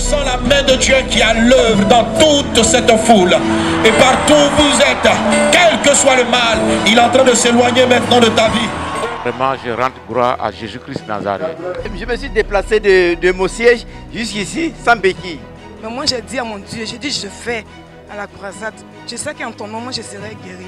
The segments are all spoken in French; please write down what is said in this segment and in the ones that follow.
sens la main de Dieu qui est à l'œuvre dans toute cette foule. Et partout où vous êtes, quel que soit le mal, il est en train de s'éloigner maintenant de ta vie. Vraiment, je rends gloire à Jésus-Christ Nazareth. Je me suis déplacé de mon siège jusqu'ici sans béquille. Mais moi j'ai dit à mon Dieu, j'ai dit je fais à la croisade. Je sais qu'en ton nom, moi je serai guéri.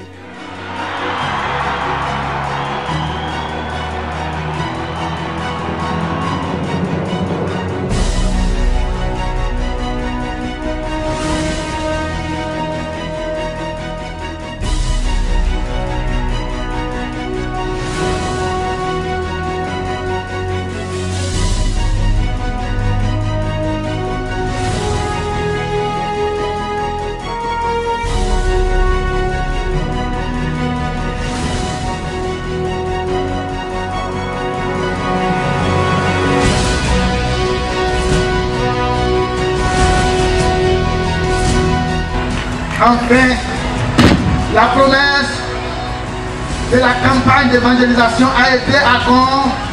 Enfin, la promesse de la campagne d'évangélisation a été accomplie.